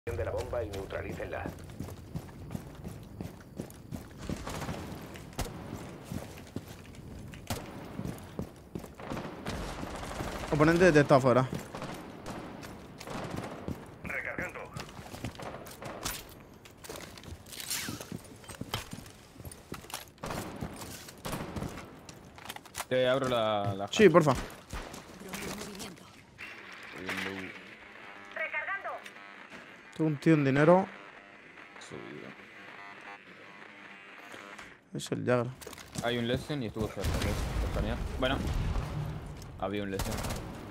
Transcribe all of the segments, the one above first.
de la bomba y neutralícenla. Oponente detectado afuera. Recargando. Te abro la... Sí, porfa. Recargando. Tengo un tío en dinero. Subido. Es el Jagger. Hay un lesson y estuvo cerca. ¿Ves? Bueno. Había un lesson.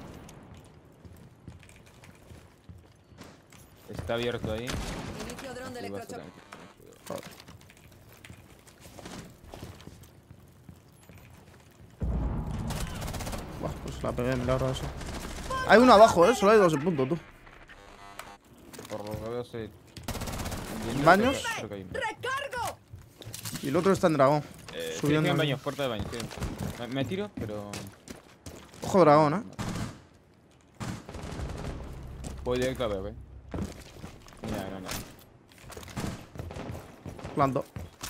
Está abierto ahí. Inicio dron de Y vas a electrochoque. tener que tener cuidado. Joder. Buah, pues la pegué, milagro eso. Hay uno abajo, solo hay dos en punto, tú. Por lo que veo se... ¿Baños? Creo que hay uno. ¡Recargo! Y el otro está en dragón. Sí, Subiendo. en baños, puerta de baños. Sí. Me tiro, pero... Ojo dragón, Voy directo a B, ¿ok? Mira, no. Planto.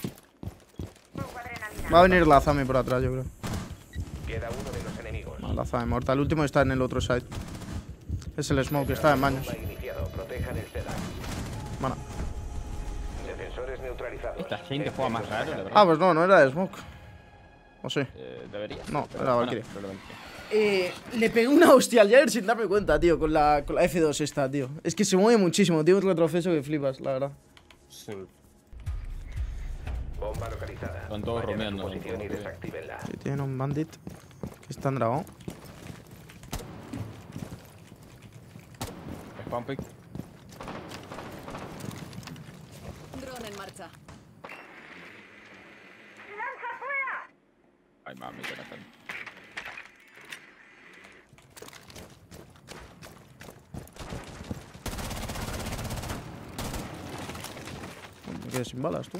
Va a venir la Zami por atrás, yo creo. Queda uno de los enemigos. No, la Zami muerta. El último está en el otro side. Es el Smoke, está en baños. Bomba iniciado. Protejan el CEDAC. Bueno. Defensores neutralizados. Esta gente juega más raro, la verdad. Ah, pues no era de Smoke. ¿O sí? Debería. No, pero era bueno, Valkyrie. probablemente. Le pegué una hostia al Jagger sin darme cuenta, tío, con la F2 esta, tío. Es que se mueve muchísimo, tiene un retroceso que flipas, la verdad. Sí. Bomba localizada. Están todos Vayan a romeando, su posición y ¿no? desactívenla. Sí, tiene un bandit que está en dragón. Spawn pick. Dron en marcha. Ay, mami, que no. Me quedé sin balas, tú.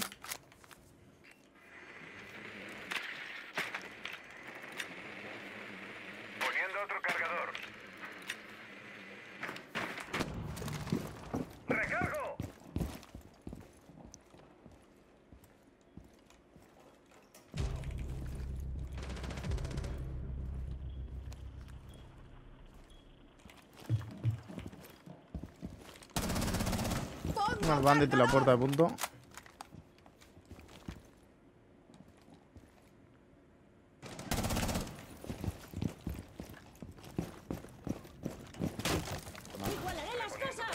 Poniendo otro cargador. ¡Recargo! El bandit en la puerta de punto. ¡Igualaré las cosas!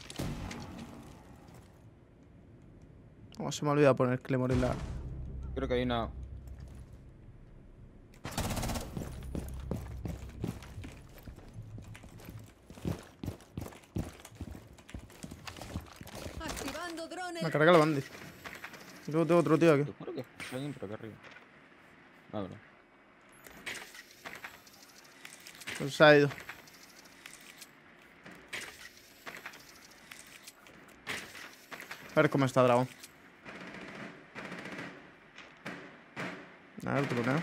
Oh, se me ha olvidado poner Claymore en la... Creo que hay una... Activando drones. Me carga el bandit. Y luego tengo otro tío aquí. Te juro que hay alguien por acá arriba. Ah, bro. Pues se ha ido. A ver cómo está dragón. A ver, troneo.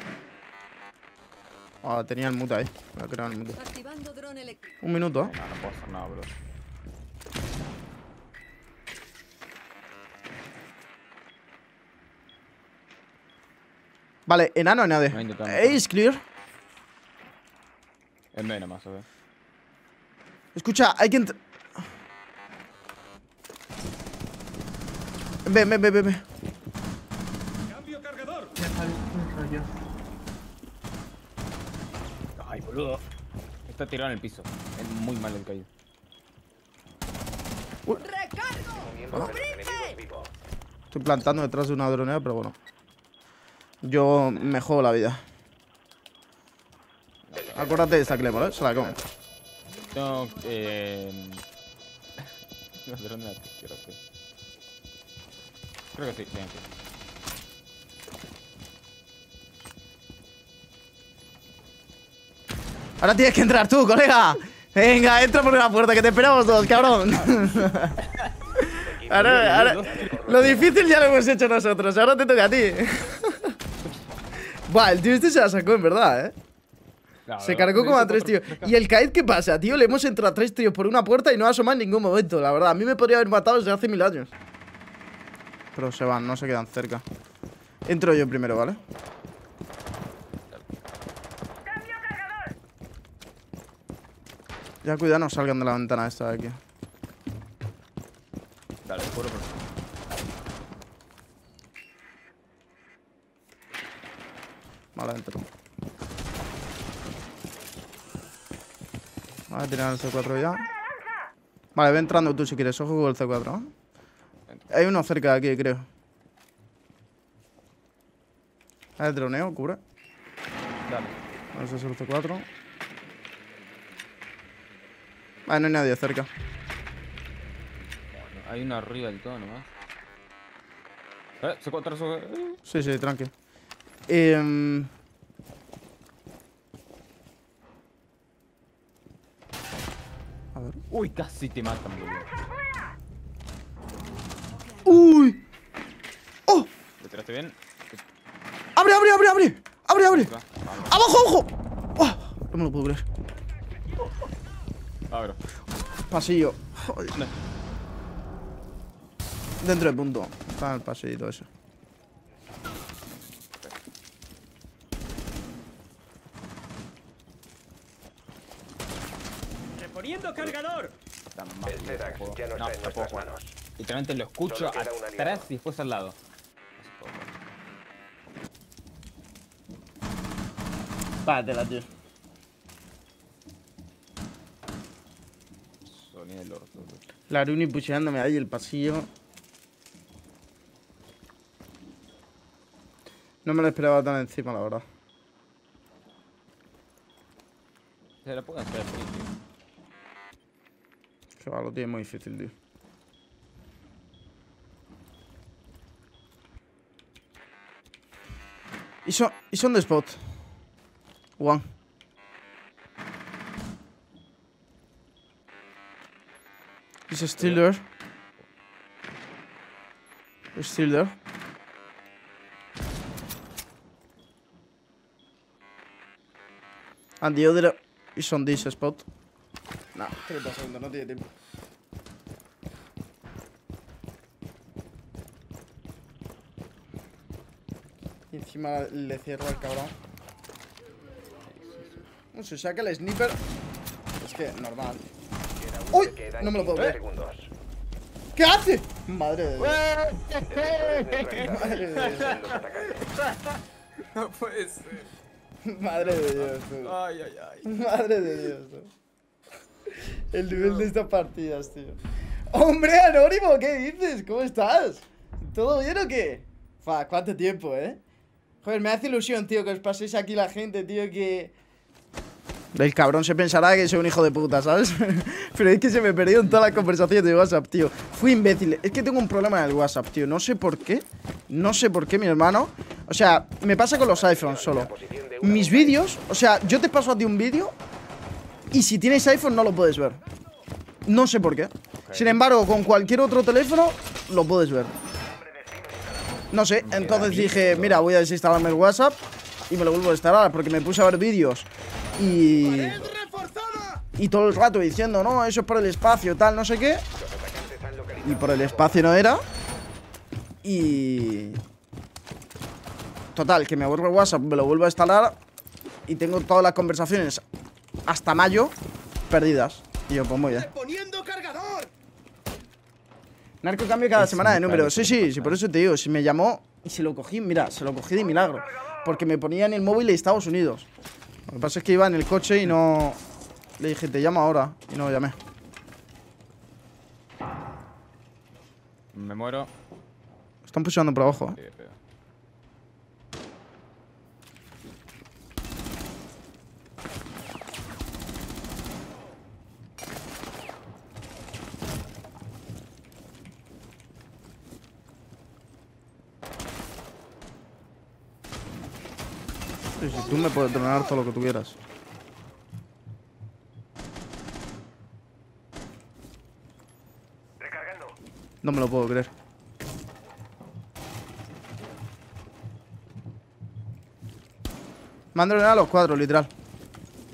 Ah, tenía el mute ahí. Voy a crear el mute. Activando dron eléctrico. Un minuto, No puedo hacer nada, bro. Vale, enano en AD. No, intentamos. Ace clear. Es B nomás, ¿sabes? Escucha, hay que entrar. Ven. ¡Cambio cargador! Ay, boludo. Está tirado en el piso. Es muy mal el caído. ¡Recargo! Miembro de los enemigos vivo. Estoy plantando detrás de una dronea, pero bueno. Yo me juego la vida. Acuérdate de esta Claymore, se la come. Tengo... No, dron de la izquierda, sí. Creo que sí, sí. Ahora tienes que entrar tú, colega. Venga, entra por la puerta, que te esperamos todos, cabrón. Ahora, lo difícil ya lo hemos hecho nosotros, ahora te toca a ti. Buah, el tío este se la sacó en verdad, Claro, Se cargó como a 3 tíos. ¿Y el Kaid qué pasa, tío? Le hemos entrado a 3 tíos por una puerta y no ha asomado en ningún momento, la verdad. A mí me podría haber matado desde hace 1000 años. Pero se van, no se quedan cerca. Entro yo primero, ¿vale? Ya cuidado, no salgan de la ventana esta de aquí. Dale, juro por... Vale, entro. Vale, tirar el C4 ya. Vale, ve entrando tú si quieres. Ojo con el C4, ¿no? Hay uno cerca de aquí, creo. Vale, droneo, cubre. Dale. Vamos a hacer el C4. Vale, no hay nadie cerca. Hay uno arriba del todo nomás. C4. Sí, sí, tranqui. A ver. Uy, casi te matan, boludo. ¡Uy! ¡Oh! ¿Te tiraste bien? ¡Abre, abre, abre, abre! ¡Abre, abre! Va, vamos. ¡Abajo, ojo! ¡Oh! No me lo puedo creer. Abro. Pasillo. Joder. No. Dentro de punto. Está en el pasillito ese. ¡Reponiendo cargador! Está mal, El Zedax puedo. ya no está en puedo nuestras jugar. manos. Literalmente lo escucho Solo queda un aliado. atrás y después al lado. Pátela, tío. Sonido del orto, boludo. La Aruni pusheándome ahí el pasillo. No me lo esperaba tan encima, la verdad. Se la pueden hacer, tío. Que va, lo tiene muy difícil, tío. He's on the spot. One. He's still there. He's still there. And the other is on this spot. No, 30 segundos, no tiene tiempo. Y encima le cierro al cabrón. No se saca el sniper. Es que normal. ¡Uy! Quedan No me lo puedo 15 ver. segundos. ¿Qué hace? Madre de Dios. Neutralizados. Madre de Dios. Son los atacantes. No puede ser. Madre de Dios. Tío. Ay, ay, ay. Madre de Dios. Tío. El nivel de estas partidas, tío. ¡Hombre, Anónimo! ¿Qué dices? ¿Cómo estás? ¿Todo bien o qué? Fa, ¿cuánto tiempo, eh? Joder, me hace ilusión, tío, que os paséis aquí la gente, tío, que... El cabrón se pensará que soy un hijo de puta, ¿sabes? Pero es que se me perdió en todas las conversaciones de WhatsApp, tío. Fui imbécil. Es que tengo un problema en el WhatsApp, tío. No sé por qué. No sé por qué, mi hermano. O sea, me pasa con los iPhones solo. Mis vídeos, o sea, yo te paso a ti un vídeo y si tienes iPhone no lo puedes ver. No sé por qué. Sin embargo, con cualquier otro teléfono lo puedes ver. No sé, entonces dije, mira, voy a desinstalarme el WhatsApp y me lo vuelvo a instalar porque me puse a ver vídeos y todo el rato diciendo, no, eso es por el espacio, tal, no sé qué. Y por el espacio no era. Y... Total, que me vuelvo el WhatsApp, me lo vuelvo a instalar y tengo todas las conversaciones hasta mayo perdidas. Y yo, pues muy bien. ¡Reponiendo cargador! Narco cambio cada semana de número. Sí, sí, sí, por eso te digo. Si me llamó y se lo cogí, mira, se lo cogí de milagro. Porque me ponía en el móvil de Estados Unidos. Lo que pasa es que iba en el coche y no... Le dije, te llamo ahora. Y no lo llamé. Me muero. Están pusheando por abajo, Sí, pero... Sí, sí, tú me puedes tronar todo lo que tú quieras. Recargando. No me lo puedo creer. Me han dronado a los 4, literal.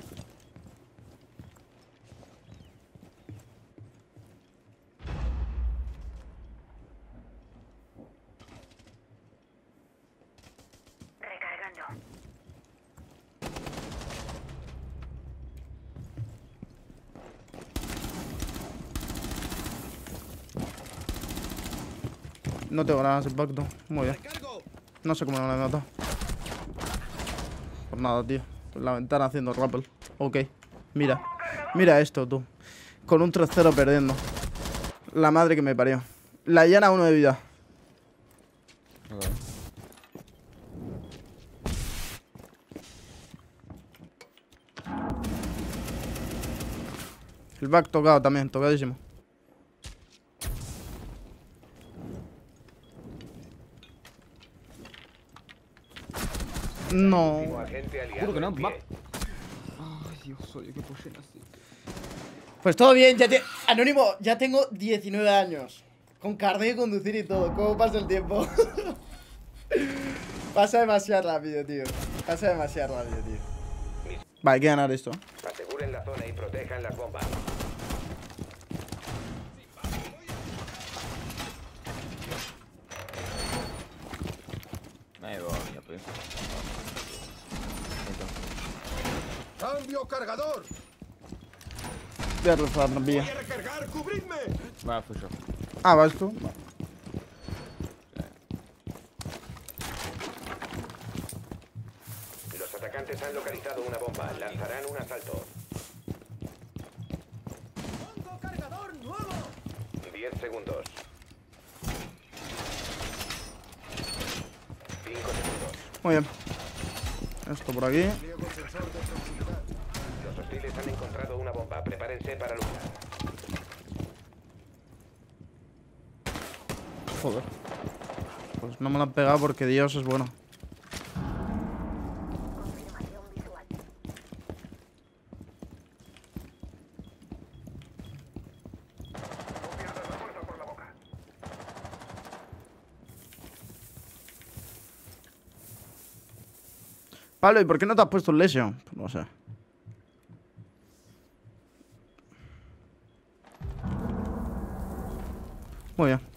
No tengo nada de impacto. Muy bien. Recargo. No sé cómo no la he matado. Por nada, tío. En la ventana haciendo rappel. Ok. Mira. Mira esto, tú. Con un 3-0 perdiendo. La madre que me parió. La llana 1 de vida. Ok. El back tocado también, tocadísimo. No. Último agente aliado Juro que no, en pie. va. Ay, Dios, oye, qué pushen así. Pues todo bien, ya Anónimo, ya tengo 19 años. Con carnet de conducir y todo. ¿Cómo pasa el tiempo? Pasa demasiado rápido, tío. Pasa demasiado rápido, tío. Vale, hay que ganar esto. Aseguren la zona y protejan las bombas. Me voy, ya pues. Cambio cargador. Voy a rozar, no Voy pilla. a recargar. Cubridme. Va, fui yo. Ah, ¿vas tú? Va. Los atacantes han localizado una bomba. Lanzarán un asalto. Pongo cargador nuevo. 10 segundos. 5 segundos. Muy bien. Esto por aquí. Los hostiles han encontrado una bomba. Prepárense para luchar. Joder. Pues no me lo han pegado porque Dios es bueno. Pablo, ¿y por qué no te has puesto un Lesion? Pues no sé. Muy bien.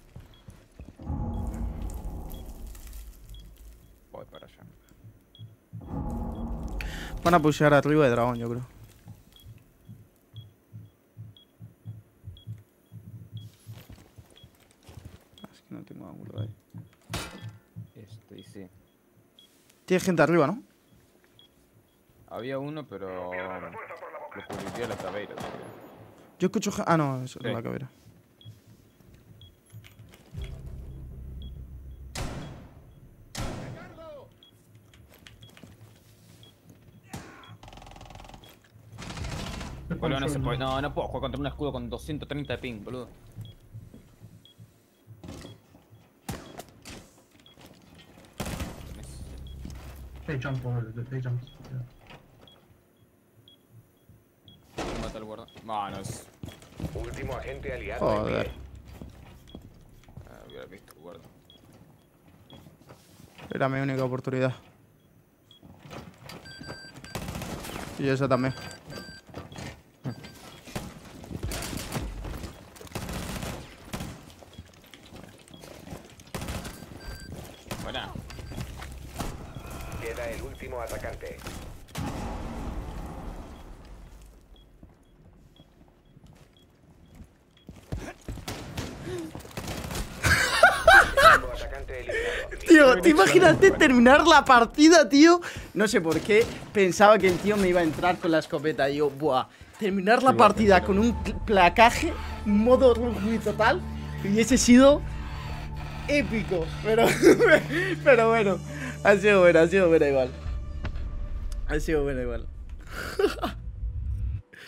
Voy para allá. Van a pushear arriba de dragón, yo creo. Es que no tengo ángulo ahí. Y sí. Tiene gente arriba, ¿no? Había uno, pero. Lo cubriría la caveira, tío. Yo escucho... Ah, no, eso Sí. es la cabera. Boludo, no se puede. No, no puedo jugar contra un escudo con 230 de ping, boludo. They jump over. They jump. Mata al guarda. No, no es. Último agente aliado en Joder. pie. Hubiera visto el guarda. Era mi única oportunidad. Y esa también. Buena. Queda el último atacante. Último atacante eliminado. Tío, ¿te imaginaste terminar la partida, tío? No sé por qué pensaba que el tío me iba a entrar con la escopeta. Y yo, buah, terminar la partida con un placaje, modo rugby total, hubiese sido épico. Pero bueno, ha sido buena igual. Ha sido buena igual.